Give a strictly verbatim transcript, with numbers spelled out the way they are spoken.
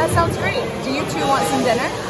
That sounds great. Do you two want some dinner?